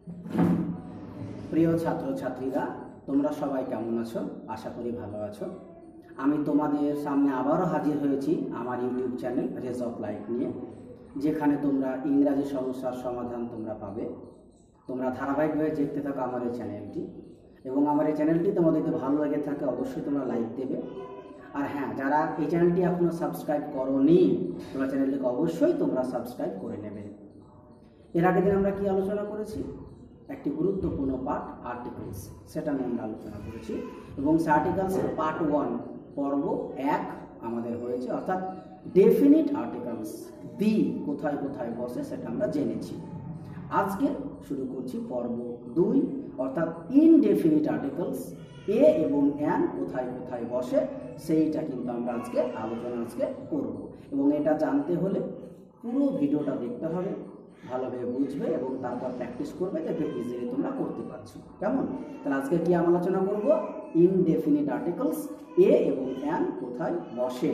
প্রিয় ছাত্রছাত্রীরা, তোমরা সবাই কেমন আছো? আশা করি ভালো আছো। আমি তোমাদের সামনে আবারও হাজির হয়েছি আমার YouTube channel Rage of Life নিয়ে, যেখানে তোমরা ইংরাজি সমস্যার সমাধান তোমরা পাবে। তোমরা ধারাবাহিকভাবে দেখতে থাকো আমার এই চ্যানেলটি, এবং আমার এই চ্যানেলটি তোমাদের যদি ভালো লেগে থাকে অবশ্যই তোমরা লাইক দেবে। আর হ্যাঁ, যারা এই চ্যানেলটি এখনও সাবস্ক্রাইব করোনি, তোমরা চ্যানেলটিকে অবশ্যই তোমরা সাবস্ক্রাইব করে নেবে। এর আগের দিন আমরা কি আলোচনা করেছি? একটি গুরুত্বপূর্ণ পার্ট আর্টিকেলস, সেটা নিয়ে আমরা আলোচনা করেছি, এবং সে আর্টিকেলসের পার্ট 1 পর্ব 1 আমাদের হয়েছে, অর্থাৎ ডেফিনিট আর্টিকেলস দি কোথায় কোথায় বসে সেটা আমরা জেনেছি। আজকে শুরু করছি পর্ব 2, অর্থাৎ ইনডেফিনিট আর্টিকেলস এ এবং অ্যান কোথায় কোথায় বসে সেইটা কিন্তু আমরা আজকে আলোচনা করব। এবং এটা জানতে হলে পুরো ভিডিওটা দেখতে হবে, ভালোভাবে বুঝবে এবং তারপর প্র্যাকটিস করবে, দেখবে ইজিলি তোমরা করতে পারছো। কেমন? তাহলে আজকে কি আলোচনা করব? ইনডেফিনিট আর্টিকেলস এ এবং অ্যান কোথায় বসে।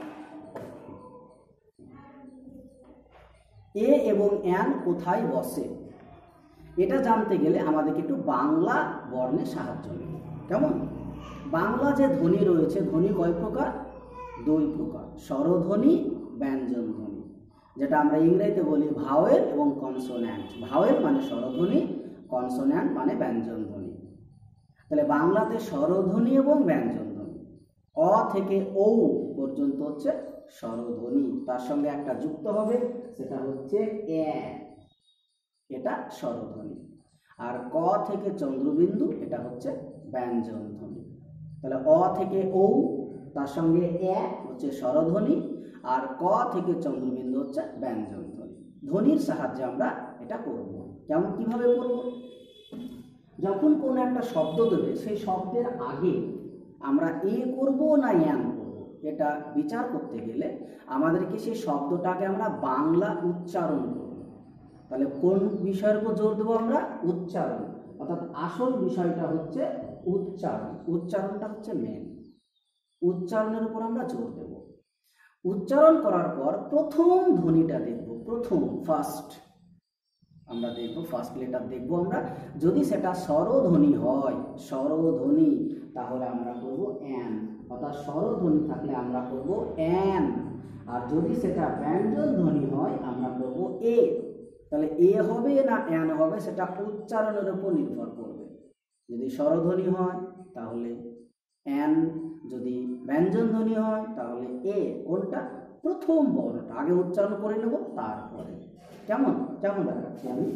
এ এবং অ্যান কোথায় বসে এটা জানতে গেলে আমাদেরকে একটু বাংলা বর্ণে সাহায্য নেবে। কেমন? বাংলা যে ধ্বনি রয়েছে, ধ্বনি কয় প্রকার? 2 প্রকার, স্বরধ্বনি, ব্যঞ্জন ধ্বনি, যেটা আমরা ইংরেজিতে বলি ভাওয়েল এবং কনসোন্যান্ট। ভাওয়েল মানে স্বরধ্বনি, কনসোন্যান্ট মানে ব্যঞ্জন ধ্বনি। তাহলে বাংলাতে স্বরধ্বনি এবং ব্যঞ্জন ধ্বনি, অ থেকে ঔ পর্যন্ত হচ্ছে স্বরধ্বনি, তার সঙ্গে একটা যুক্ত হবে, সেটা হচ্ছে এ, এটা স্বরধ্বনি। আর ক থেকে চন্দ্রবিন্দু, এটা হচ্ছে ব্যঞ্জন ধ্বনি। তাহলে অ থেকে ঔ, তার সঙ্গে এ হচ্ছে স্বরধ্বনি, আর ক থেকে চন্দ্রবিন্দু হচ্ছে ব্যঞ্জন ধ্বনি। ধ্বনির সাহায্যে আমরা এটা করব। কেমন, কিভাবে করব? যখন কোনো একটা শব্দ দেবে, সেই শব্দের আগে আমরা এ করব না অ্যান করব, এটা বিচার করতে গেলে আমাদেরকে সেই শব্দটাকে আমরা বাংলা উচ্চারণ করব। তাহলে কোন বিষয়ের উপর জোর দেবো আমরা? উচ্চারণ, অর্থাৎ আসল বিষয়টা হচ্ছে উচ্চারণ। উচ্চারণটা হচ্ছে মেন, উচ্চারণের উপর আমরা জোর দেব। উচ্চারণ করার পর প্রথম ধ্বনিটা দেখব, প্রথম ফার্স্ট আমরা দেখব, ফার্স্ট লেটার দেখব আমরা। যদি সেটা স্বরধ্বনি হয়, স্বরধ্বনি, তাহলে আমরা করব অ্যান, অর্থাৎ স্বরধ্বনি থাকলে আমরা করব অ্যান। আর যদি সেটা ব্যঞ্জন ধ্বনি হয় আমরা করব এ। তাহলে এ হবে না অ্যান হবে, সেটা উচ্চারণের উপর নির্ভর করবে। যদি স্বরধ্বনি হয় তাহলে অ্যান, যদি ব্যঞ্জন ধ্বনি হয় তাহলে এ। কোনটা? প্রথম বর্ণটা আগে উচ্চারণ করে নেব, তারপরে। কেমন কেমন দেখাচ্ছি আমি?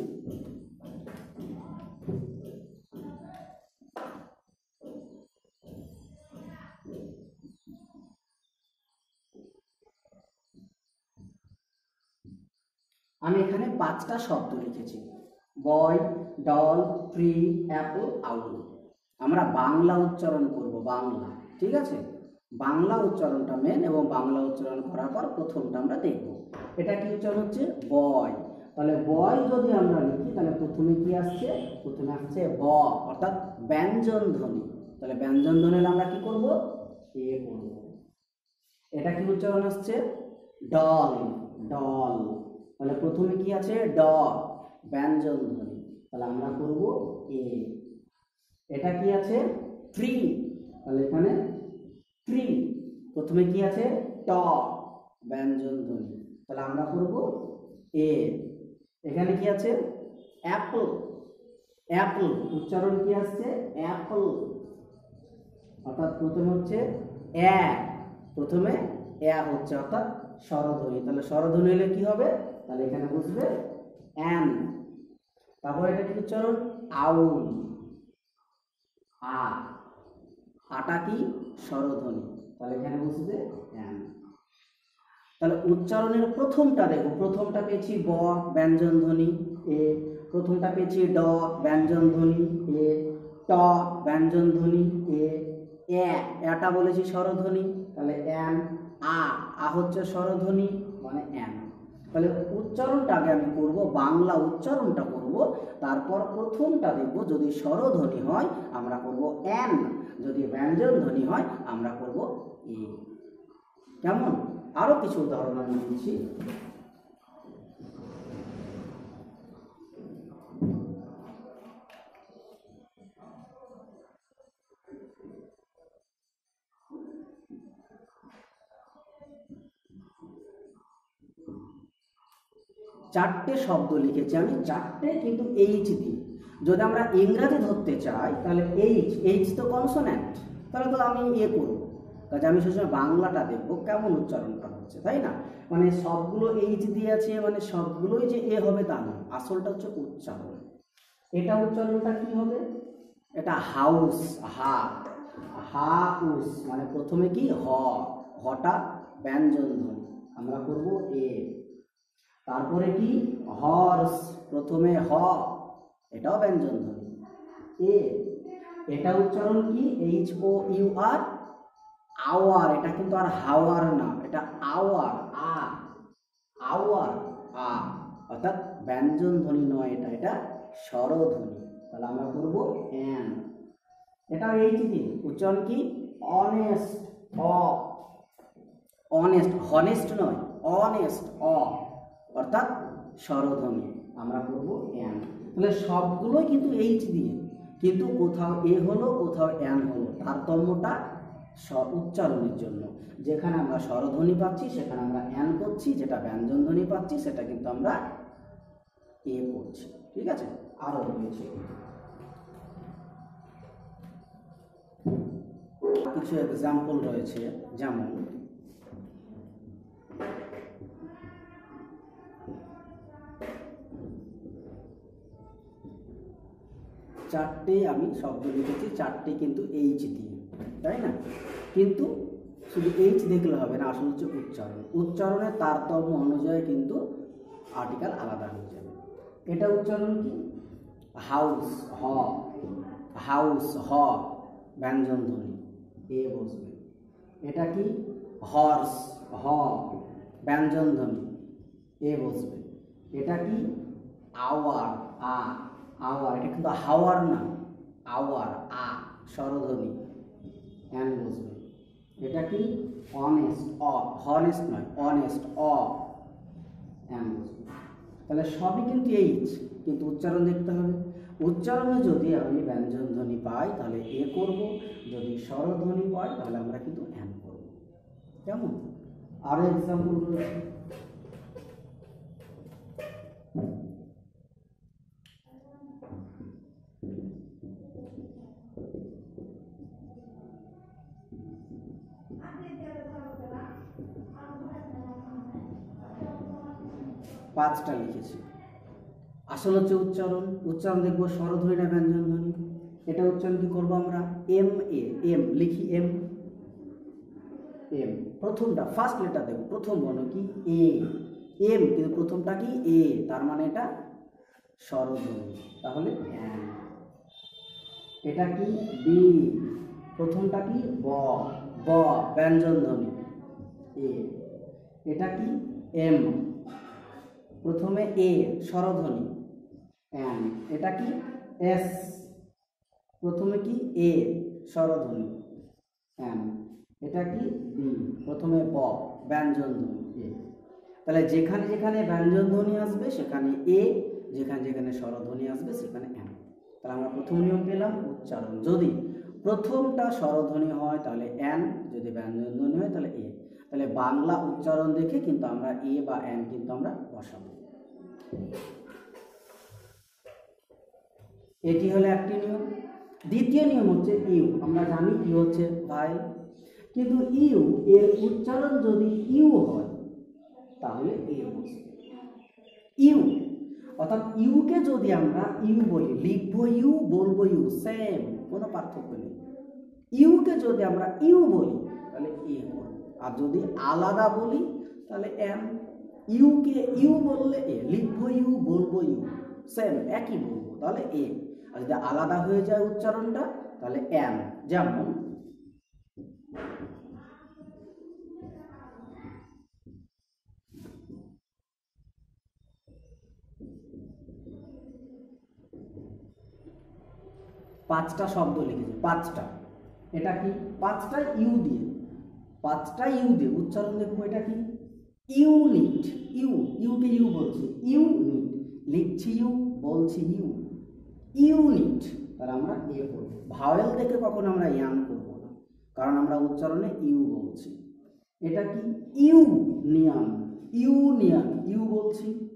আমি এখানে 5টা শব্দ লিখেছি, boy, doll, tree, apple, owl. আমরা বাংলা উচ্চারণ করব, বাংলা, ঠিক আছে? বাংলা উচ্চারণটা মেন, এবং বাংলা উচ্চারণ করার পর প্রথমটা আমরা দেখব। এটা কি উচ্চারণ হচ্ছে? বয়। তাহলে বয় যদি আমরা লিখি তাহলে প্রথমে কি আসছে? প্রথমে আসছে ব, অর্থাৎ ব্যঞ্জন ধ্বনি। তাহলে ব্যঞ্জন ধ্বনি হলে আমরা কি করব? এ করব। এটা কি উচ্চারণ আসছে? Doll, doll. তাহলে প্রথমে কি আছে? ড, ব্যঞ্জন ধ্বনি, তাহলে আমরা করব এ। এটা কি আছে? ট্রি, তাহলে এখানে ট্রি, প্রথমে কি আছে? ট, ব্যঞ্জন ধ্বনি, তাহলে আমরা করব এ। এখানে কি আছে? অ্যাপল, অ্যাপল, উচ্চারণ কি আসছে? অ্যাপল, অর্থাৎ প্রথমে হচ্ছে এ, প্রথমে এ হচ্ছে, অর্থাৎ স্বরধ্বনি। তাহলে স্বরধ্বনি হলে কি হবে? তাহলে এখানে বুঝবে অ্যান। তারপরে এটা কি উচ্চারণ? আউল, আ, আটা কি? স্বরধ্বনি, তাহলে এখানে বুঝবে অ্যান। তাহলে উচ্চারণের প্রথমটা দেখো, প্রথমটা পেয়েছি ব, ব্যঞ্জন ধ্বনি এ, প্রথমটা পেয়েছি ড, ব্যঞ্জন ধ্বনি এ, ট, ব্যঞ্জন ধ্বনি এ, এটা বলেছি স্বরধ্বনি, তাহলে অ্যান। আ হচ্ছে স্বরধ্বনি মানে অ্যান। তাহলে উচ্চারণটা আগে আমি করব, বাংলা উচ্চারণটা করব, তারপর প্রথমটা দেখব, যদি স্বরধ্বনি হয় আমরা করব অ্যান, যদি ব্যঞ্জন ধ্বনি হয় আমরা করব এ। কেমন? আরো কিছু উদাহরণ আমি দিচ্ছি। চারটে শব্দ লিখেছি আমি, চারটে কিন্তু এইচ দিয়ে। যদি আমরা ইংরাজি ধরতে চাই তাহলে এইচ তো কনসোন্যান্ট, তাহলে তো আমি করব, কাজে আমি সবসময় বাংলাটা দেখবো কেমন উচ্চারণটা হচ্ছে, তাই না? মানে সবগুলো এইচ দিয়ে আছে মানে সবগুলোই যে হবে তা নয়, আসলটা হচ্ছে উচ্চারণ। এটা উচ্চারণটা কি হবে? এটা হাউস, হাউস মানে প্রথমে কি হটা ব্যঞ্জন ধ্বনি, আমরা করব এ। তারপরে কি হর্স, প্রথমে এটাও ব্যঞ্জন ধ্বনি এ। এটা উচ্চারণ কি HOUR, আওয়ার, এটা কিন্তু আর হাওয়ার না, এটা আওয়ার, আওয়ার অর্থাৎ ব্যঞ্জন ধ্বনি নয়, এটা স্বরধ্বনি। তাহলে আমরা করব এন। এটা এইচ দিয়ে উচ্চারণ কি অনেস্ট, অনেস্ট, হনেস্ট নয়, অনেস্ট অর্থাৎ স্বরধ্বনি, আমরা করব এন। তাহলে সবগুলোই কিন্তু এইচ দিয়ে, কিন্তু কোথাও এ হলো কোথাও এন হলো, তারতম্যটা উচ্চারণের জন্য। যেখানে আমরা স্বরধ্বনি পাচ্ছি সেখানে আমরা এন করছি, যেটা ব্যঞ্জন ধ্বনি পাচ্ছি সেটা কিন্তু আমরা এ করছি। ঠিক আছে, আরো রয়েছে কিছু এক্সাম্পল রয়েছে, যেমন চারটে আমি শব্দ লিখেছি, চারটে কিন্তু এইচ দিয়ে, তাই না? কিন্তু শুধু এইচ দেখলে হবে না, আসলে হচ্ছে উচ্চারণ। উচ্চারণের তারতম্য অনুযায়ী কিন্তু আর্টিকেল আলাদা হয়ে যাবে। এটা উচ্চারণ কি হাউস, হাউস ব্যঞ্জন ধ্বনি এ বসবে। এটা কি হর্স, ব্যঞ্জন ধ্বনি এ বসবে। এটা কি আওয়ার, আওয়ার, এটা কিন্তু হাওয়ার না, আওয়ার, স্বরধ্বনি এন বসবে। এটা কি অনেস্ট, হনেস্ট নয়, অনেস্ট এন বসবে। তাহলে সবই কিন্তু এইচ, কিন্তু উচ্চারণ দেখতে হবে। উচ্চারণে যদি আমি ব্যঞ্জন ধ্বনি পাই তাহলে এ করব, যদি স্বরধ্বনি পাই তাহলে আমরা কিন্তু এন করব। কেমন? আরো এক্সাম্পল রয়েছে, পাঁচটা লিখেছি। আসল হচ্ছে উচ্চারণ, উচ্চারণ দেখবো স্বরধ্বনি না ব্যঞ্জন ধ্বনি। এটা উচ্চারণ কি করবো আমরা এম লিখি, এম প্রথমটা ফার্স্ট লেটার দেখবো, প্রথম বর্ণ কি এম, কিন্তু প্রথমটা কি তার মানে এটা স্বরধ্বনি, তাহলে এটা কি বি, প্রথমটা কি ব্যঞ্জন ধ্বনি এটা কি এম, প্রথমে স্বরধ্বনি এটা কি এস, প্রথমে কি স্বরধ্বনি এটা কি বি, প্রথমে ব্যঞ্জন ধ্বনি তাহলে যেখানে যেখানে ব্যঞ্জন ধ্বনি আসবে সেখানে যেখানে যেখানে স্বরধ্বনি আসবে সেখানে এন। তাহলে আমরা প্রথম নিয়ম পেলাম উচ্চারণ, যদি প্রথমটা স্বরধ্বনি হয় তাহলে এন, যদি ব্যঞ্জন ধ্বনি হয় তাহলে তাহলে বাংলা উচ্চারণ দেখে কিন্তু আমরা বা এন কিন্তু আমরা বসাবো। এটি হলো একটি নিয়ম। দ্বিতীয় নিয়ম হচ্ছে ইউ। আমরা জানি কি হচ্ছে ভাইল, কিন্তু ইউ এর উচ্চারণ যদি ইউ হয় তাহলে বসবে। ইউ অর্থাৎ ইউকে যদি আমরা ইউ বলি, লিখবো ইউ, বলবো ইউ, সেম, কোনো পার্থক্য নেই। ইউকে যদি আমরা ইউ বলি তাহলে করব, আর যদি আলাদা বলি তাহলে এম। ইউকে ইউ বললে লিখবো ইউ, বলবো ইউ, সেম একই বলবো, তাহলে আর যদি আলাদা হয়ে যায় উচ্চারণটা তাহলে এম। যেমন পাঁচটা শব্দ লিখেছি, পাঁচটা, এটা কি পাঁচটা ইউ দিয়ে, উচ্চারণ দেখবো। এটা কি ইউনিট, ইউকে ইউ বলছি, ইউনিট, লিখছি ইউ, বলছি ইউনিট, তাহলে আমরা করবো। ভাওয়েল দেখে কখনো আমরা ইয়ান করবো না, কারণ আমরা উচ্চারণে ইউ বলছি। এটা কি ইউনিয়ন, ইউ বলছি,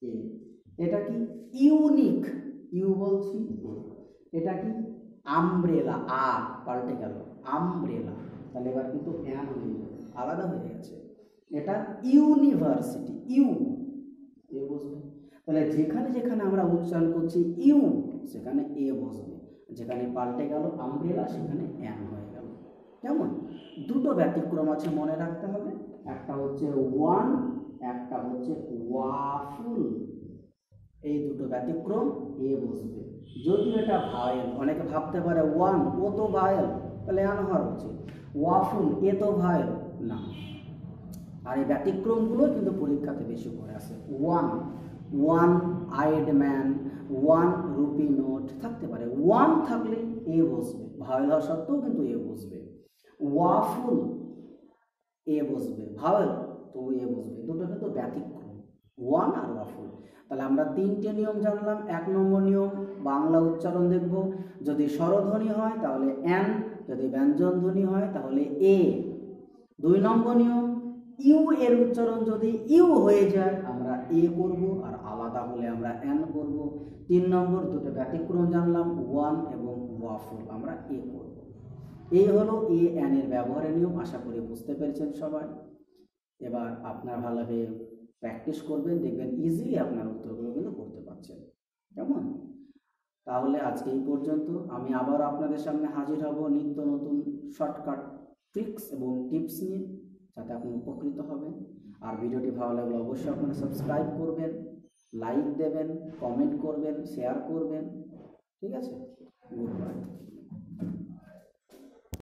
এ। এটা কি ইউনিক, ইউ বলছি, এটা কি আমব্রেলা, আ পাল্টে গেল আমব্রেলা, তাহলে এবার কিন্তু অ্যান হয়ে যাবে, আলাদা হয়ে গেছে। এটা ইউনিভার্সিটি, ইউ এ বসবে, তাহলে যেখানে যেখানে আমরা উচ্চারণ করছি ইউ সেখানে এ বসবে, যেখানে পাল্টে গেল আমব্রেলা সেখানে অ্যান হয়ে গেল। কেমন? দুটো ব্যতিক্রম আছে, মনে রাখতে হবে, একটা হচ্ছে ওয়ান, একটা হচ্ছে ওয়াফুল। এই দুটো ব্যতিক্রম, এ বসবে। যদিও এটা ভায়েল, অনেকে ভাবতে পারে ওয়ান ও তো ভায়েল, তাহলে অ্যান হওয়ার উচিত, ওয়াফুল এ তো ভায়েল না। আর এই ব্যতিক্রমগুলো কিন্তু পরীক্ষাতে বেশি করে আসে। One, one eyed man, one rupee note থাকতে পারে, ওয়ান থাকলে এ বসবে, ভাওয়েল হওয়া সত্ত্বেও কিন্তু এ বসবে। ওয়াফুল এ বসবে, ভাওয়েল তো এ বসবে, দুটো কিন্তু ব্যতিক্রম, ওয়ান আর ওয়াফুল। তাহলে আমরা তিনটে নিয়ম জানলাম। এক নম্বর নিয়ম, বাংলা উচ্চারণ দেখব, যদি স্বরধ্বনি হয় তাহলে অ্যান, যদি ব্যঞ্জন ধ্বনি হয় তাহলে এ। দুই নম্বর নিয়ম, ইউ এর উচ্চারণ যদি ইউ হয়ে যায় আমরা এ করব, আর আলাদা হলে আমরা অ্যান করব। তিন নম্বর, দুটো ব্যতিক্রম জানলাম, ওয়ান এবং ওয়াফুল, আমরা এ করব। এই হলো এ অ্যান এর ব্যবহারের নিয়ম। আশা করি বুঝতে পেরেছেন সবাই। এবার আপনার ভালোভাবে প্র্যাকটিস করবেন, দেখবেন ইজিলি আপনার উত্তরগুলো কিন্তু করতে পারছেন। কেমন? তাহলে আজকে এই পর্যন্ত। আমি আবার আপনাদের সামনে হাজির হব নিত্য নতুন শর্টকাট ট্রিক্স এবং টিপস নিয়ে, যাতে আপনি উপকৃত হবেন। আর ভিডিওটি ভালো লাগলে অবশ্যই আপনারা সাবস্ক্রাইব করবেন, লাইক দেবেন, কমেন্ট করবেন, শেয়ার করবেন। ঠিক আছে?